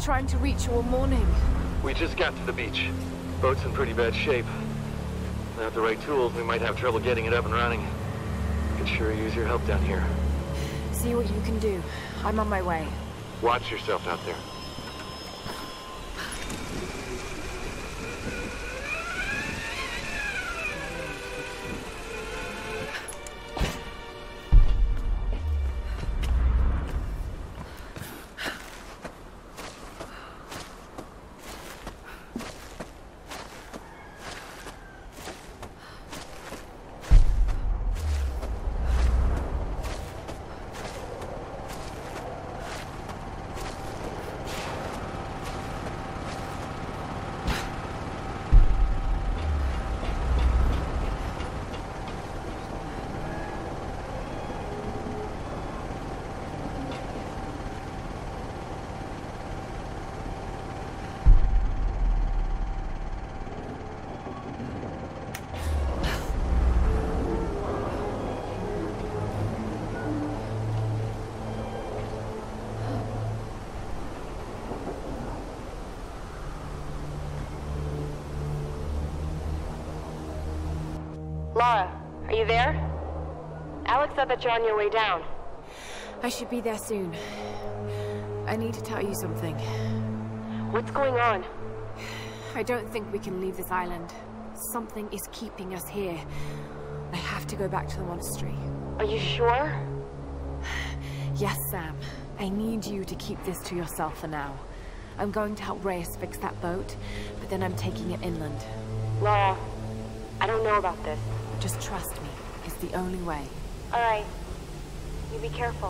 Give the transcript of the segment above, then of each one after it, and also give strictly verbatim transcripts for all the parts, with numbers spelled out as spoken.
trying to reach you all morning. We just got to the beach. Boat's in pretty bad shape. Without the right tools, we might have trouble getting it up and running. Could sure use your help down here. See what you can do. I'm on my way. Watch yourself out there. Laura, are you there? Alex said that you're on your way down. I should be there soon. I need to tell you something. What's going on? I don't think we can leave this island. Something is keeping us here. I have to go back to the monastery. Are you sure? Yes, Sam. I need you to keep this to yourself for now. I'm going to help Reyes fix that boat, but then I'm taking it inland. Laura, I don't know about this. Just trust me. It's the only way. All right. You be careful.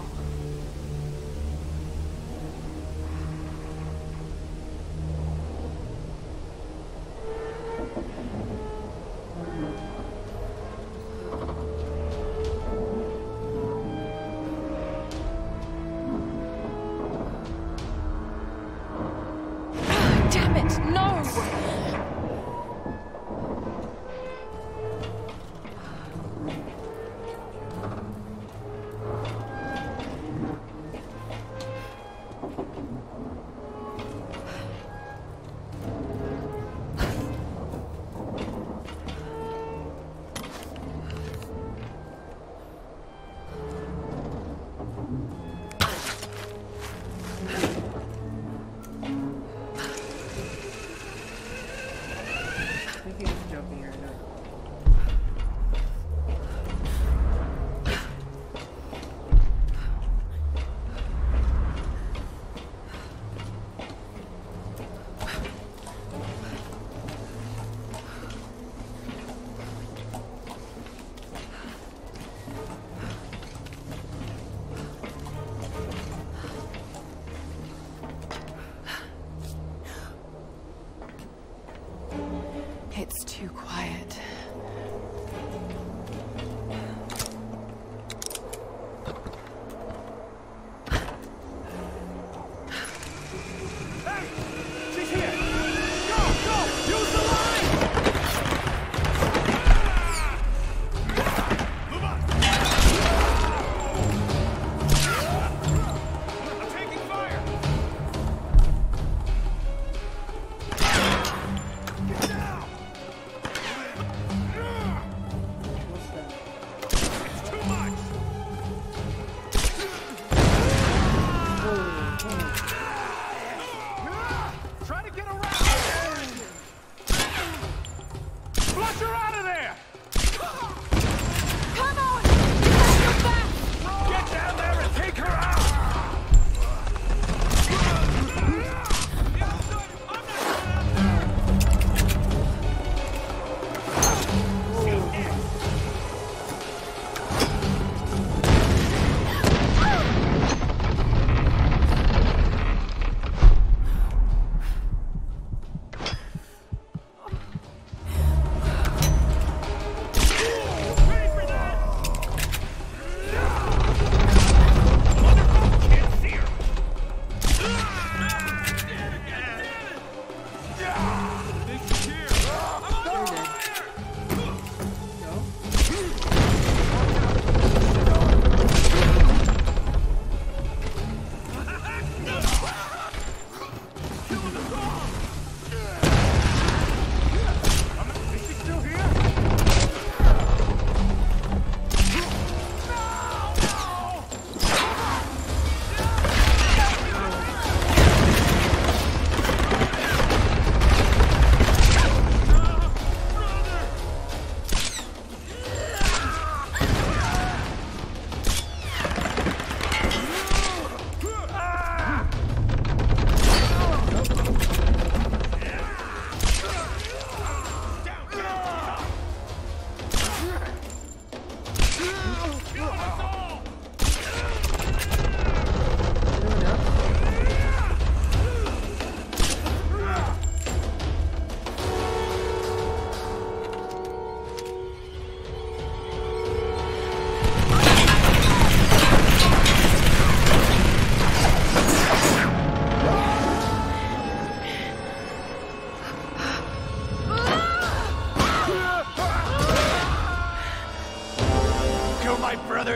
Damn it! No!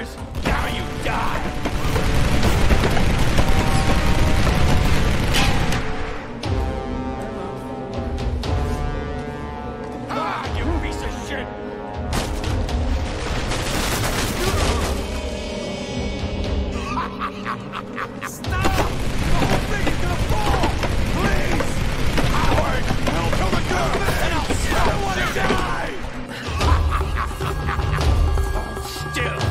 yours! Now you die! Ah, you piece of shit! Stop! The whole thing is gonna fall! Please! Howard! I'll come and go! And I'll still want to die! Still!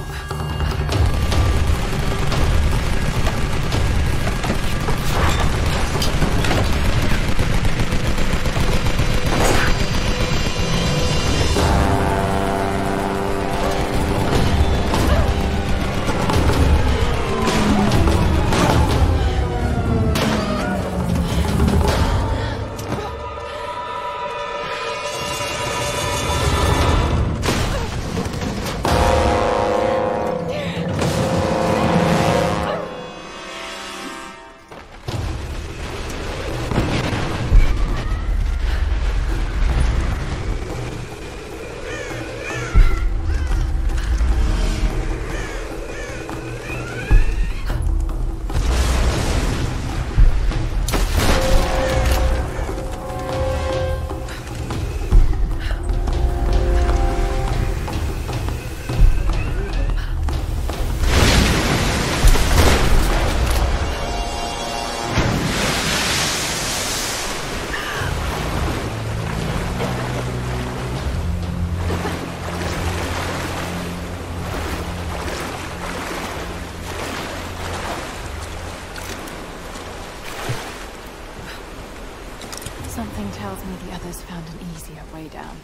Something tells me the others found an easier way down.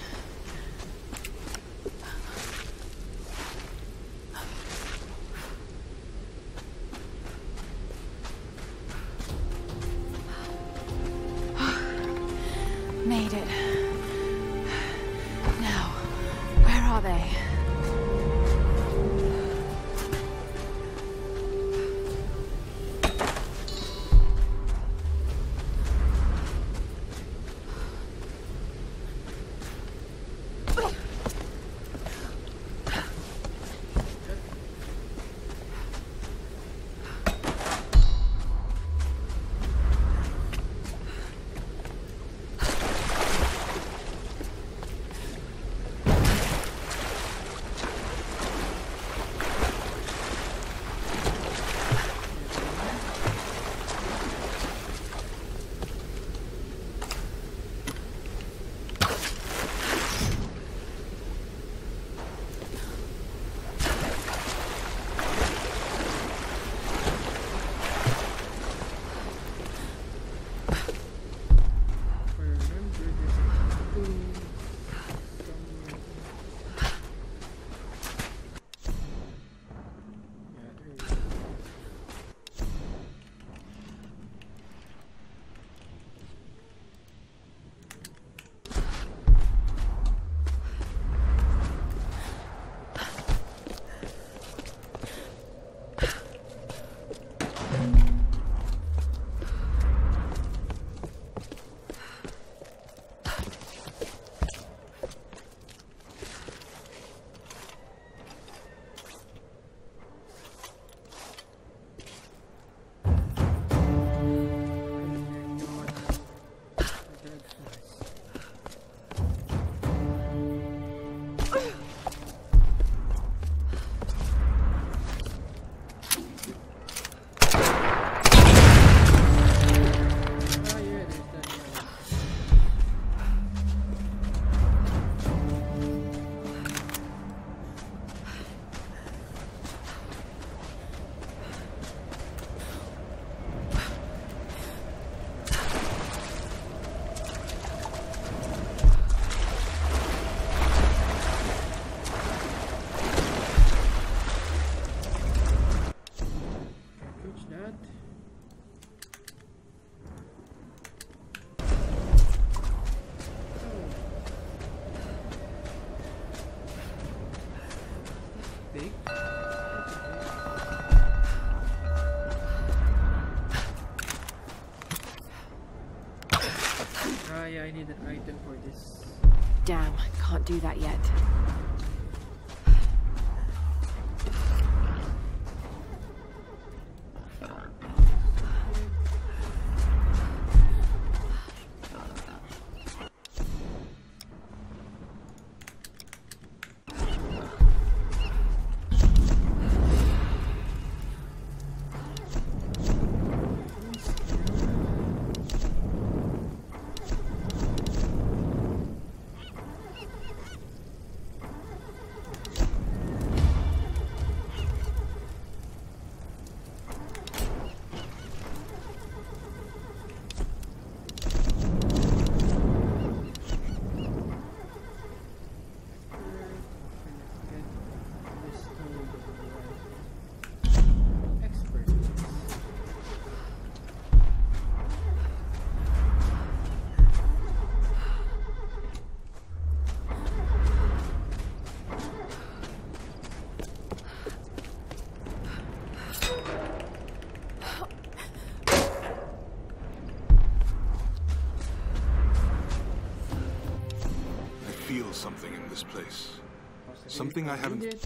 Made it. Now, where are they? yeah, I need an item for this. Damn, can't do that yet. something in this place. Something I haven't...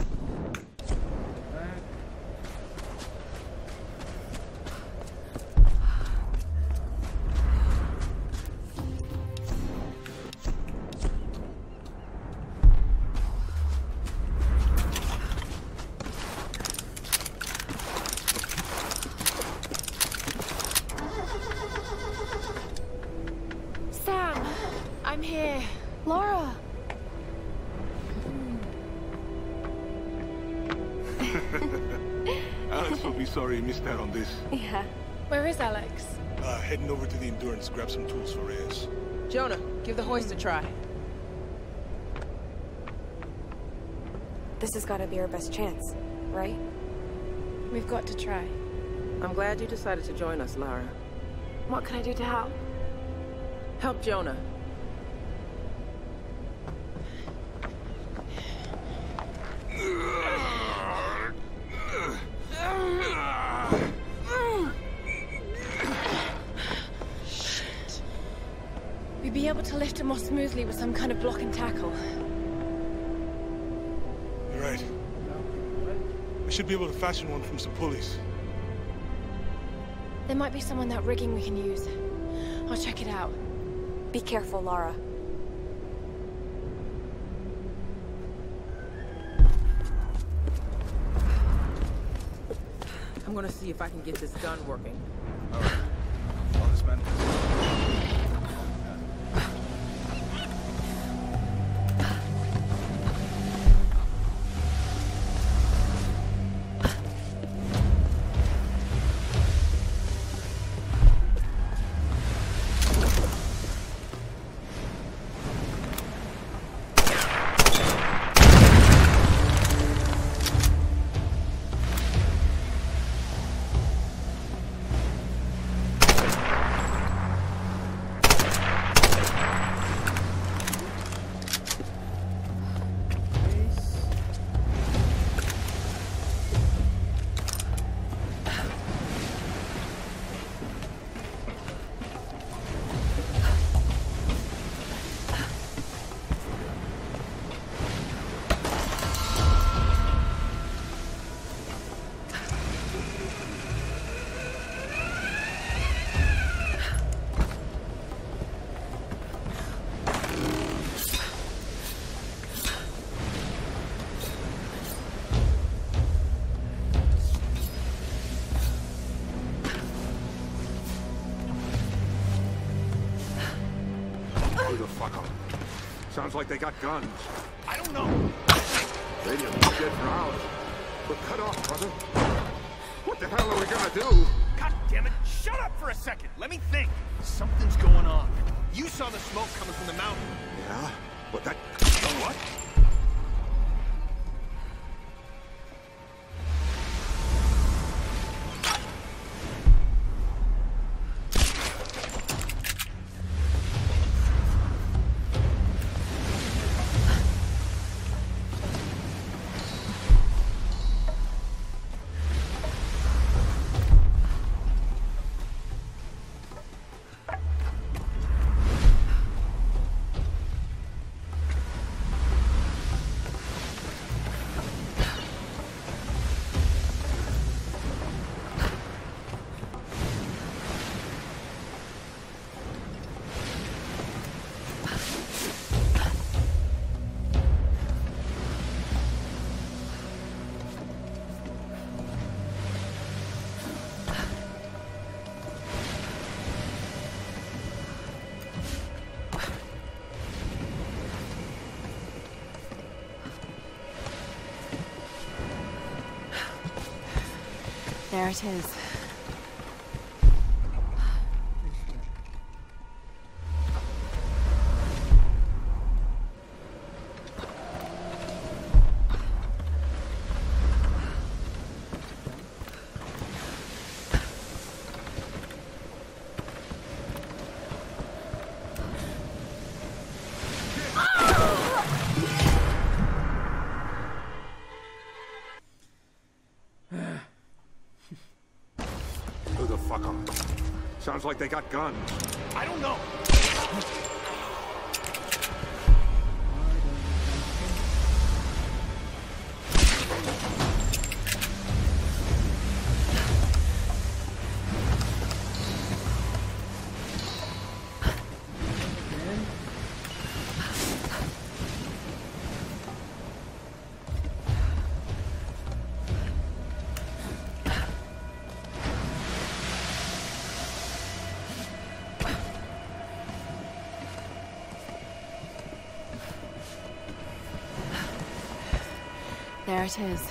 Sam, I'm here. Laura. Alex will be sorry he missed out on this. Yeah. Where is Alex? Uh, heading over to the Endurance, grab some tools for Reyes. Jonah, give the hoist a try. This has got to be our best chance, right? We've got to try. I'm glad you decided to join us, Lara. What can I do to help? Help Jonah. Shit. We'd be able to lift him more smoothly with some kind of block and tackle. You're right. I should be able to fashion one from some pulleys. There might be some on that rigging we can use. I'll check it out. Be careful, Lara. I'm gonna see if I can get this gun working. All right. Follow this man. Sounds like they got guns. I don't know. Radio's been dead for hours. We're cut off, brother. What the hell are we gonna do? God damn it! Shut up for a second. Let me think. Something's going on. You saw the smoke coming from the mountain. Yeah, but that... You know what? There it is. Sounds like they got guns. I don't know. There it is.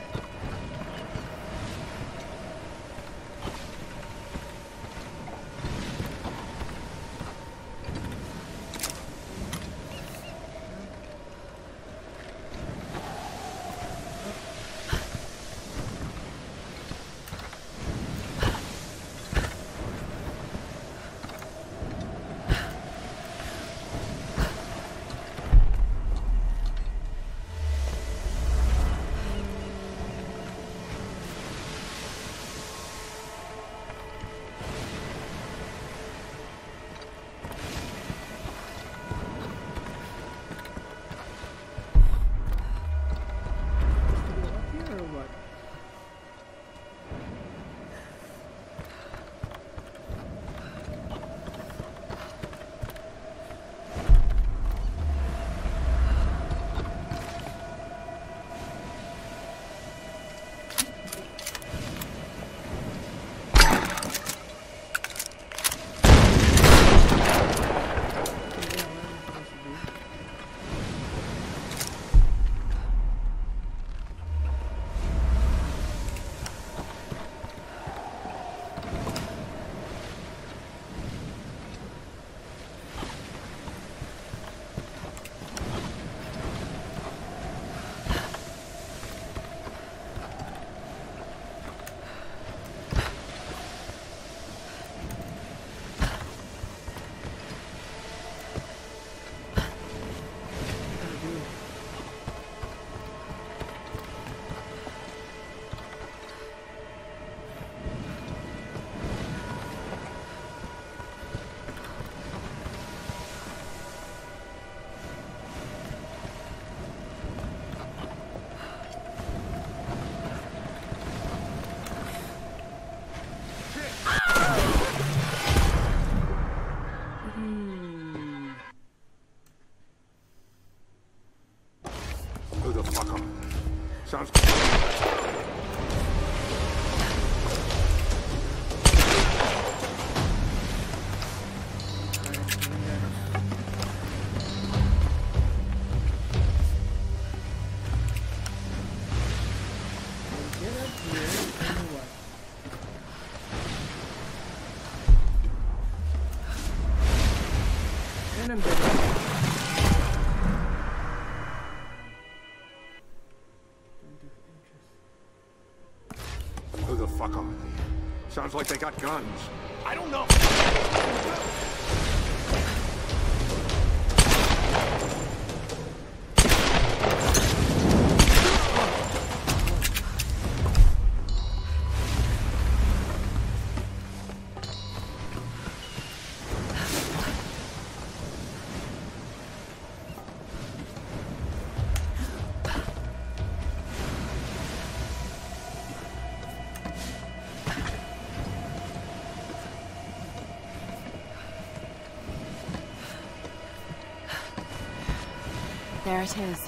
Sounds... Who the fuck are they? Sounds like they got guns. I don't know. There it is.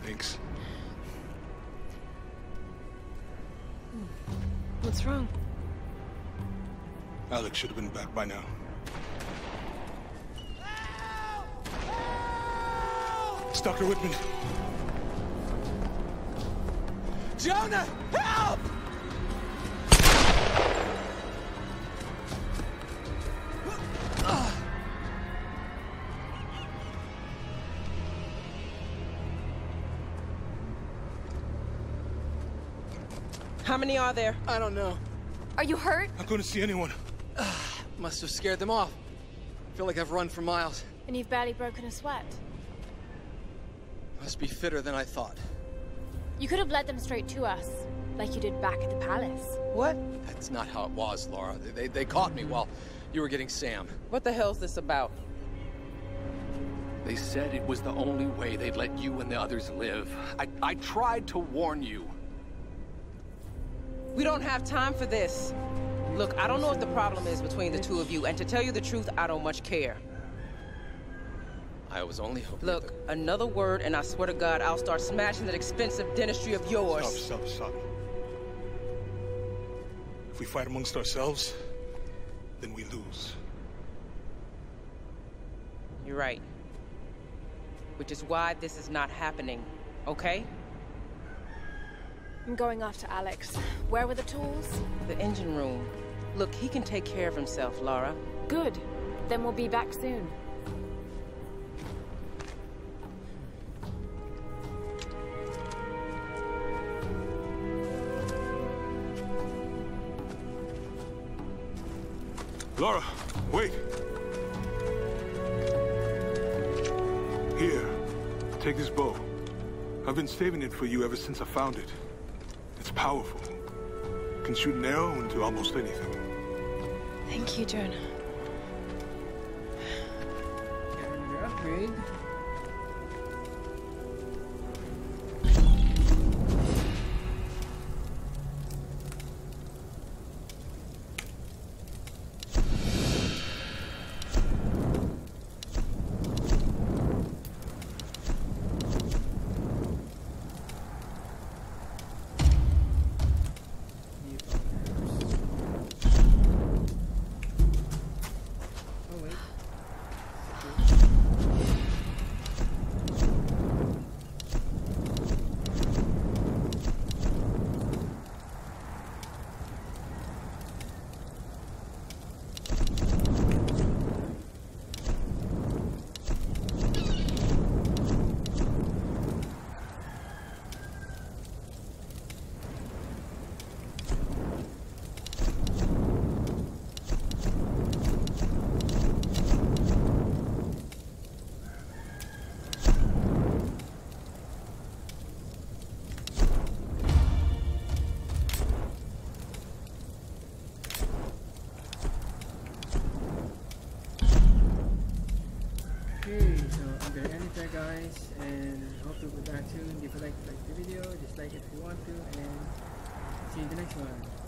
Thanks. What's wrong? Alex should have been back by now. It's Doctor Whitman. Jonah, help! How many are there? I don't know. Are you hurt? Not going to see anyone. Must have scared them off. Feel like I've run for miles. And you've barely broken a sweat. Must be fitter than I thought. You could have led them straight to us, like you did back at the palace. What? That's not how it was, Laura. They, they, they caught me while you were getting Sam. What the hell's this about? They said it was the only way they'd let you and the others live. I, I tried to warn you. We don't have time for this. Look, I don't know what the problem is between the two of you, and to tell you the truth, I don't much care. I was only hoping. Look, that... another word, and I swear to God, I'll start smashing that expensive dentistry of yours. Stop, stop, stop. If we fight amongst ourselves, then we lose. You're right. Which is why this is not happening, okay? I'm going after Alex. Where were the tools? The engine room. Look, he can take care of himself, Laura. Good. Then we'll be back soon. Laura, wait. Here, take this bow. I've been saving it for you ever since I found it. It's powerful. It can shoot an arrow into almost anything. Thank you, Jonah. Got another upgrade. Okay, so I'm gonna end it there, guys, and hope you'll be back soon. If you like, like the video, just like it if you want to, and see you in the next one.